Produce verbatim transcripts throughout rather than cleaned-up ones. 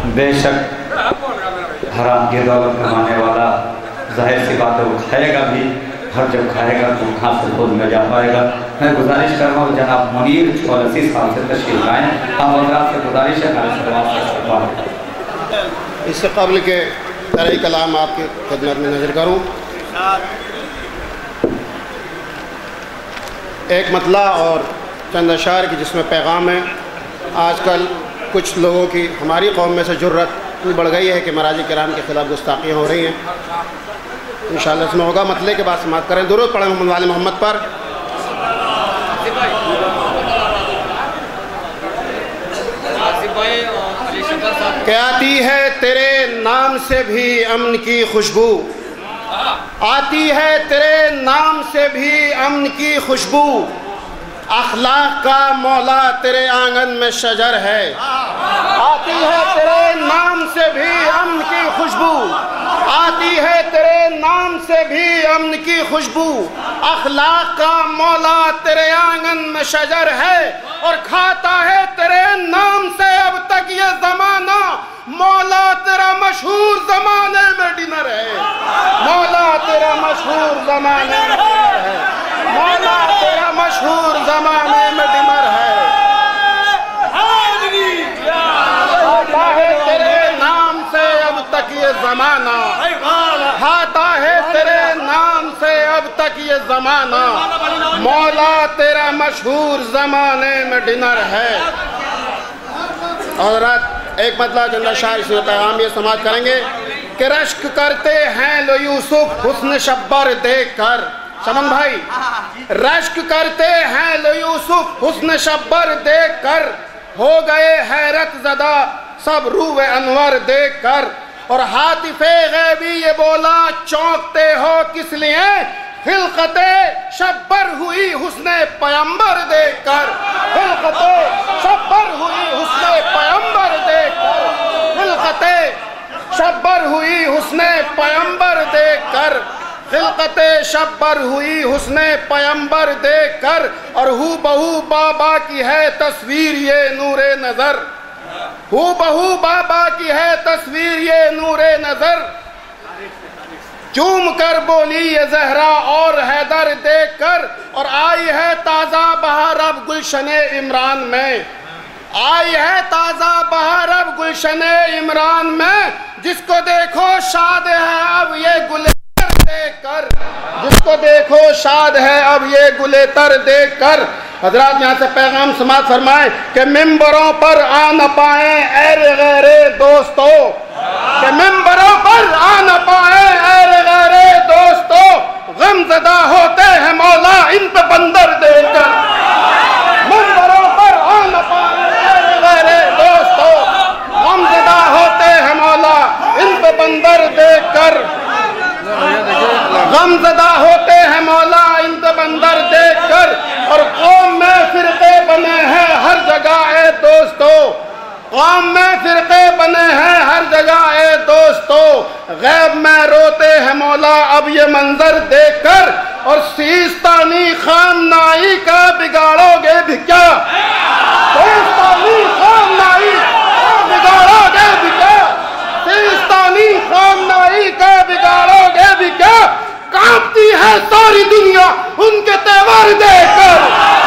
بے شک حرام کی دولت کمانے والا ظاہر سی بات ہے وہ کھائے گا بھی، ہر جب کھائے گا تو کہاں سے خود میں جا پائے گا۔ میں گزارش کر رہا ہوں جناب منیر چوراسی سال سے تشریف لائیں، آپ حضرات سے گزارش ہے ہمارے سلوات سے استقبال۔ اس سے قبل کے طرح کلام آپ کی خدمت میں نظر کروں، ایک مطلع اور چند اشعار کی جس میں پیغام ہے۔ آج کل کچھ لوگوں کی ہماری قوم میں سے جرت اتنی بڑھ گئی ہے کہ مراجع کرام کے خلاف گستاخیاں ہو رہی ہیں، انشاءاللہ اس میں ہوگا۔ مطلع کے بعد سماعت کریں، درود پڑھیں محمد والے محمد پر۔ کہ آتی ہے تیرے نام سے بھی امن کی خوشبو، آتی ہے تیرے نام سے بھی امن کی خوشبو، اخلاق کا مولا تیرے آنگن میں شجر ہے۔ آتی ہے تیرے نام سے بھی امن کی خوشبو، آتی ہے تیرے نام سے بھی امن کی خوشبو، اخلاق کا مولا تیرے آنگن میں شجر ہے، اور کھاتا ہے تیرے نام سے اب تک یہ زمانہ، مولا تیرا مشہور زمانے میں ڈنر ہے، مولا تیرا مشہور زمانے میں ڈنر ہے، مولا تیرا مشہور زمانے میں ڈنر ہے۔ کھاتا ہے تیرے نام سے اب تک یہ زمانہ، کھاتا ہے تیرے نام سے اب تک یہ زمانہ، مولا تیرا مشہور زمانے میں ڈنر ہے۔ حضرات ایک مطلع چند اشعار اس میں پیغام یہ سماعت کریں گے کہ رشک کرتے ہیں لو یوسف حسن شبر دیکھ کر، سمن بھائی، رشک کرتے ہیں لو یوسف حسن شبر دیکھ کر، ہو گئے حیرت زدہ سب روح انور دیکھ کر، اور حاطف غیبی یہ بولا چونکتے ہو کس لیے، خلقت شبر ہوئی حسن پیمبر دیکھ کر، خلقت شبر ہوئی حسن پیمبر دیکھ کر، خلقت شبر ہوئی حسن پیمبر دیکھ کر، خلقت شبر ہوئی حسن پیمبر دیکھ کر، اور ہو بہو بابا کی ہے تصویر یہ نور نظر، ہو بہو بابا کی ہے تصویر یہ نور نظر، چوم کر بولی یہ زہرا اور حیدر دیکھ کر، اور آئی ہے تازہ بہار اب گلشن عمران میں، آئی ہے تازہ بہار اب گلشن عمران میں، جس کو دیکھو شاد ہے اب یہ گلے دیکھ کر، جس کو دیکھو شاد ہے اب یہ گلے تر دیکھ کر۔ حضرات یہاں سے پیغام سماعت فرمائیں کہ ممبروں پر آ نہ پائیں اے غیر دوستو، کہ ممبروں پر آ نہ پائیں اے غیر دوستو، غم زدہ ہوتے ہیں مولا ان پہ بندر دیکھ کر، ممبروں پر آ نہ پائیں اے غیر دوستو، غم زدہ ہوتے ہیں مولا ان پہ بندر دیکھ کر، غم زدہ ہوتے ہیں مولا ان پہ بندر دیکھ کر، اور قوم میں فرقے بنے ہیں ہر جگہ اے دوستو، قوم میں فرقے بنے ہیں ہر جگہ اے دوستو، غیب میں روتے ہیں مولا اب یہ منظر دیکھ کر، اور سیستانی خامنائی کا بگاڑو گے بھی کیا، سیستانی خامنائی کا بگاڑو گے بھی کیا، سیستانی خامنائی کا بگاڑو گے بھی کیا، کانپتی ہے ساری دنیا ان کے تیور دیکھ کر،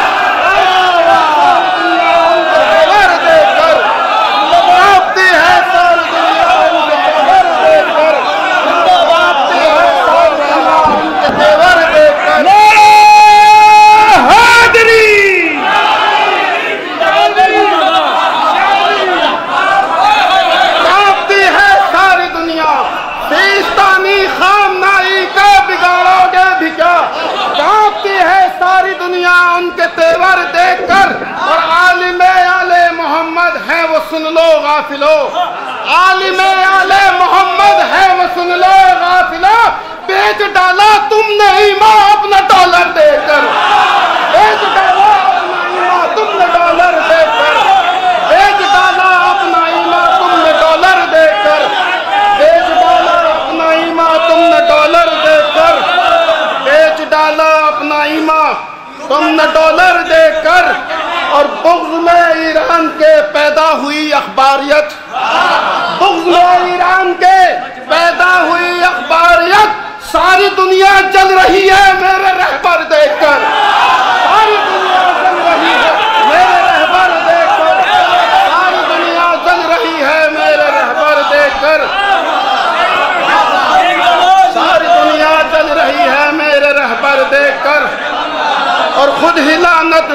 تیور دیکھ کر، کانپتی ہے ساری دنیا ان کے تیور دیکھ کر، کانپتی ہے ساری دنیا ان کے تیور دیکھ کر۔ حیدری کانپتی ہے ساری دنیا، سیستانی خامنائی کا بگاڑو گے بھی کیا، کانپتی ہے ساری دنیا ان کے تیور دیکھ کر، اور عالم آل محمد ہے وہ سن لو غافلو، عالم آل محمد ہے وہ سن لو غافلو، بیچ ڈالا تم نے ایمان اپنا ڈالر دے کر، بیچ ڈالا اپنا ایمان تم نے ڈالر دے کر، بیچ ڈالا اپنا ایمان تم نے ڈالر دے کر، بیچ ڈالا اپنا ایمان تم نے ڈالر دے کر، بیچ ڈالا اپنا ایمان تم نے ڈالر دے کر، اور بغض میں ایران کے پیدا ہوئی اخباریت،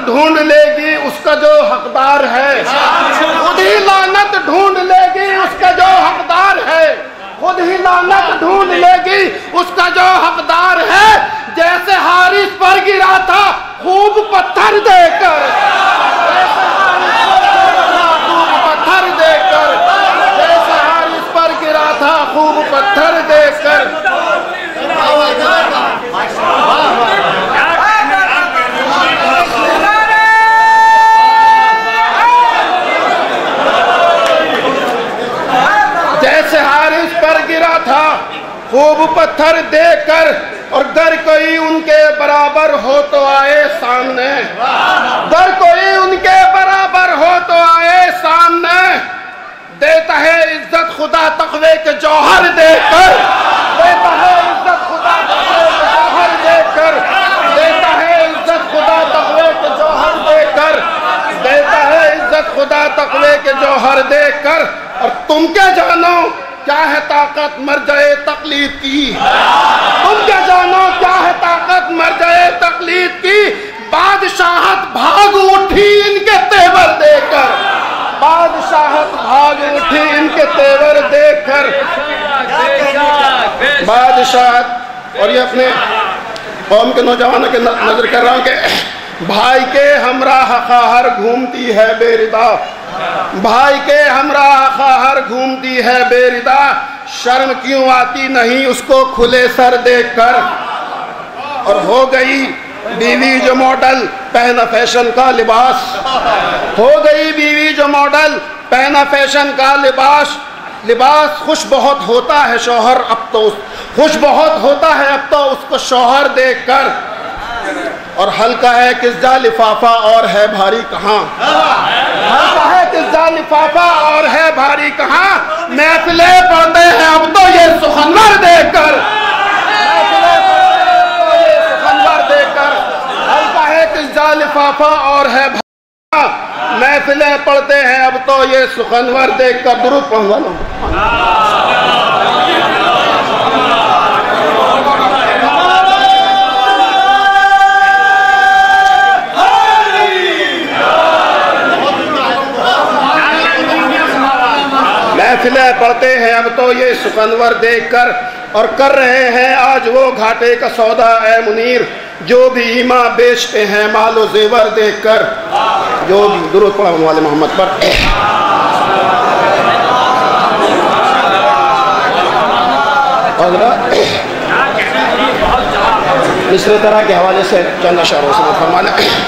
ढूंढ लेगी उसका जो हकदार है, खुद ही लानत ढूंढ लेगी उसका जो हकदार है, खुद ही लानत ढूंढ लेगी उसका जो हकदार है। जैसे हारिस पर गिरा था खूब पत्थर देकर, जैसे हारिस पर गिरा था खूब पत्थर देकर, जैसे हारिस पर गिरा था खूब पत्थर देकर। जैसे हारिस पर गिरा था खूब पत्थर देकर, और गर कोई उनके बराबर हो तो आए सामने, गर कोई उनके बराबर हो तो आए सामने। देता है इज्जत खुदा तक़वे के जौहर देकर, देता है इज्जत खुदा तक़वे के जौहर देकर, देता है इज्जत खुदा तक़वे के जौहर देकर, देता है इज्जत खुदा तक़वे के जौहर देकर। और तुम क्या जानो क्या है ताकत मर्जाए तकलीद की, तुम क्या जानो क्या है ताकत मर्जाए तकलीद की। बादशाहत भाग उठी इनके तेवर देकर, बादशाहत भाग उठी इनके तेवर देखकर, बादशाहत। और ये अपने कौम के नौजवानों के नजर कर रहा हूं कि भाई के हमराह खाहर घूमती है बेरिदा, भाई के हमराह खाहर घूमती है बेरिदा। शर्म क्यों आती नहीं उसको खुले सर देखकर। और हो गई बीवी जो मॉडल पहना फैशन का लिबास, हो गई बीवी जो मॉडल पहना फैशन का लिबास। लिबास खुश बहुत होता है शौहर अब तो, खुश बहुत होता है अब तो उसको शौहर देखकर। और हल्का है किस्सा लिफाफा और है भारी कहाँ, हल्का है किस्सा लिफाफा और है भारी कहाँ। महफिले पढ़ते हैं अब तो ये सुखनवर देखकर, महफिले पढ़ते हैं अब तो ये सुखनवर देखकर। हल्का है किस्सा लिफाफा और है भारी कहाँ, महफिले पढ़ते हैं अब तो ये सुखनवर देखकर। दुरूद पढ़वा लो। महफिलें पढ़ते हैं अब तो ये सुखनवर देखकर, और कर रहे हैं आज वो घाटे का सौदा ए मुनीर, जो भी ईमा बेचते हैं मालो जेवर देखकर। जो भी दुरूद पढ़ा वाले मोहम्मद पर। मिस्र तरह के हवाले से चंद अशआर से फरमाना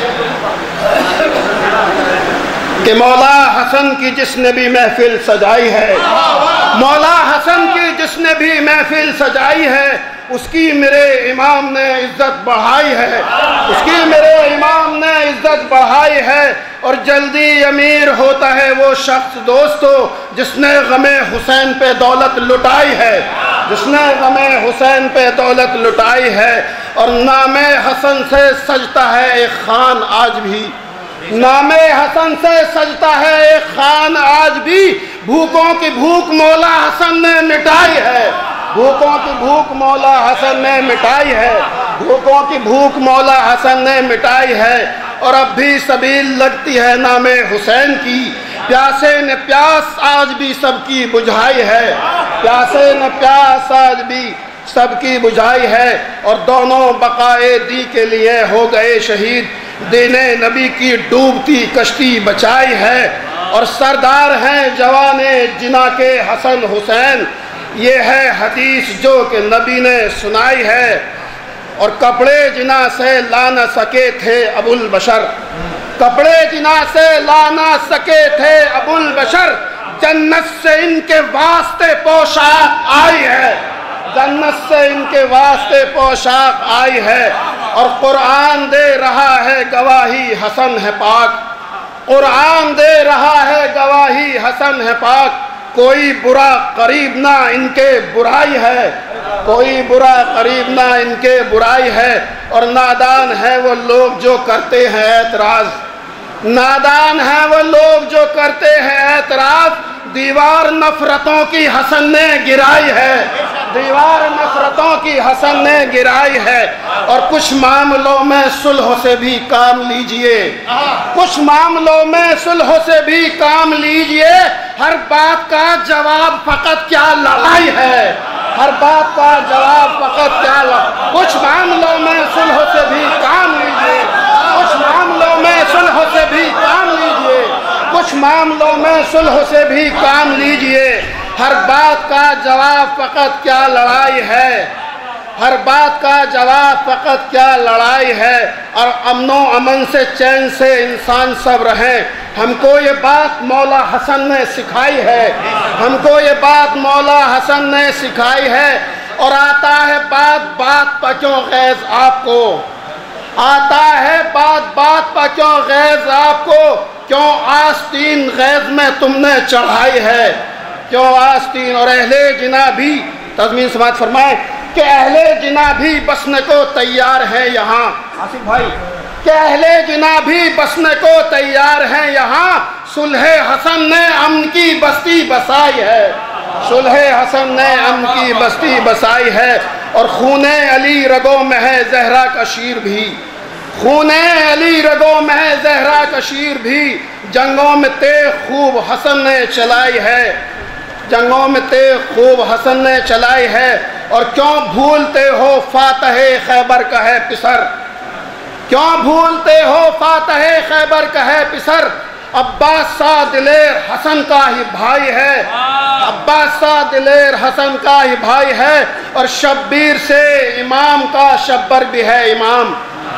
कि मौला हसन की जिसने भी महफिल सजाई है, मौला हसन की जिसने भी महफिल सजाई है, उसकी मेरे इमाम ने इज्जत बढ़ाई है, उसकी मेरे इमाम ने इज्जत बढ़ाई है। और जल्दी अमीर होता है वो शख्स दोस्तों जिसने गमे हुसैन पे दौलत लुटाई है, जिसने गमे हुसैन पे दौलत लुटाई है। और नामे हसन से सजता है एक खान आज भी, नामे हसन से सजता है एक खान आज भी। भूखों की भूख मौला हसन ने मिटाई है, भूखों की भूख मौला हसन ने मिटाई है, भूखों की भूख मौला हसन ने मिटाई है। और अब भी सबील लगती है नामे हुसैन की, प्यासे ने प्यास आज भी सबकी बुझाई है, प्यासे ने प्यास आज भी सबकी बुझाई है। और दोनों बकाए दी के लिए हो गए शहीद, दीने नबी की डूबती कश्ती बचाई है। और सरदार हैं जवाने जिना के हसन हुसैन, ये है हदीस जो कि नबी ने सुनाई है। और कपड़े जिना से ला न सके थे अबुल बशर, कपड़े जिना से ला न सके थे अबुल बशर, जन्नत से इनके वास्ते पोशाक आई है, जन्नत से इनके वास्ते पोशाक आई है। और कुरान दे रहा है गवाही हसन है पाक, कुरान दे रहा है गवाही हसन है पाक। कोई बुरा करीब ना इनके बुराई है, कोई बुरा करीब ना इनके बुराई है। और नादान है वो लोग जो करते हैं एतराज, नादान है वो लोग जो करते हैं एतराज। दीवार नफरतों की हसन ने गिराई है, دیوار نفرتوں کی حسن نے گرائی ہے، اور کچھ معاملوں میں صلح سے بھی کام لیجئے، کچھ معاملوں میں صلح سے بھی کام لیجئے، ہر بات کا جواب فقط کیا لڑائی ہے، ہر بات کا جواب فقط کیا لڑائی، کچھ معاملوں میں صلح سے بھی کام لیجئے، کچھ معاملوں میں صلح سے بھی کام لیجئے، کچھ معاملوں میں صلح سے بھی کام لیجئے، ہر بات کا جواب فقط کیا لڑائی ہے، ہر بات کا جواب فقط کیا لڑائی ہے، اور امن و امن سے چین سے انسان سب رہیں۔ ہم کو یہ بات مولا حسن نے سکھائی ہے، ہم کو یہ بات مولا حسن نے سکھائی ہے، اور آتا ہے بات بات پر کیوں غیظ آپ کو، آتا ہے بات بات پر کیوں غیظ آپ کو، کیوں آستین غیظ میں تم نے چڑھائی ہے، کیوں آستین، اور اہل جنا بھی تضمین سماعت فرمائے کہ اہل جنا بھی بسنے کو تیار ہیں یہاں، آصف بھائی، کہ اہل جنا بھی بسنے کو تیار ہیں یہاں، صلح حسن نے امن کی بستی بسائی ہے، صلح حسن نے امن کی بستی بسائی ہے، اور خون علی رگوں میں ہے زہرا کا شیر بھی، خون علی رگوں میں ہے زہرا کا شیر بھی، جنگوں میں تیغ خوب حسن نے چلائی ہے، جنگوں میں تیغ خوب حسن نے چلائی ہے، اور کیوں بھولتے ہو فاتح خیبر کا ہے پسر، کیوں بھولتے ہو فاتح خیبر کا ہے پسر، عباس شاہ دلیر حسن کا ہی بھائی ہے، عباس شاہ دلیر حسن کا ہی بھائی ہے، اور شبیر سے امام کا شبر بھی ہے امام،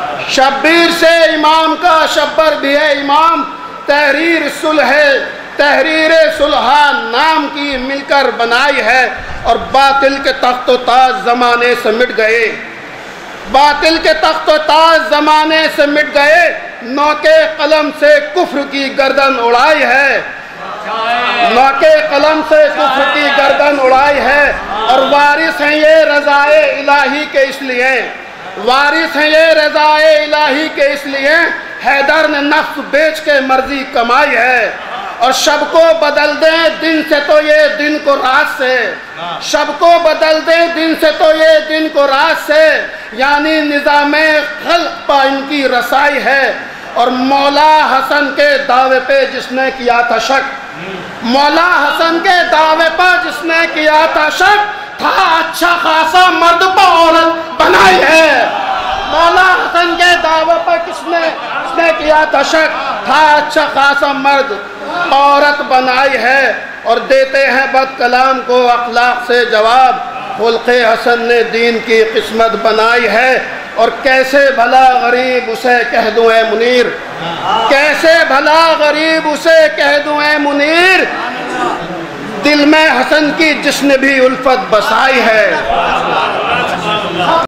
شبیر سے امام کا شبر بھی ہے امام، تحریر صلح تحریر صلح نام کی مل کر بنائی ہے، اور باطل کے تخت و تاج زمانے سے مٹ گئے، باطل کے تخت و تاج زمانے سے مٹ گئے، نو کے قلم سے کفر کی گردن اڑائی ہے، نو کے قلم سے کفر کی گردن اڑائی ہے، اور وارث ہیں یہ رضائے الہی کے اس لیے، وارث ہیں یہ رضائے الہی کے اس لیے، حیدر نے نفس بیچ کے مرضی کمائی ہے، اور شب کو بدل دیں دن سے تو یہ دن کو رات سے، شب کو بدل دیں دن سے تو یہ دن کو رات سے، یعنی نظام خلق پہ ان کی رسائی ہے، اور مولا حسن کے دعوے پہ جس نے کیا تھا شک، مولا حسن کے دعوے پہ جس نے کیا تھا شک، تھا اچھا خاصا مرد پہ عورت بنائی ہے، مولا حسن کے دعوے پر کس نے کس نے کیا تھا شک، تھا اچھا خاصا مرد عورت بنائی ہے، اور دیتے ہیں بد کلام کو اخلاق سے جواب، خلق حسن نے دین کی قسمت بنائی ہے، اور کیسے بھلا غریب اسے کہہ دوں اے منیر، کیسے بھلا غریب اسے کہہ دوں اے منیر، دل میں حسن کی جس نے بھی الفت بسائی ہے۔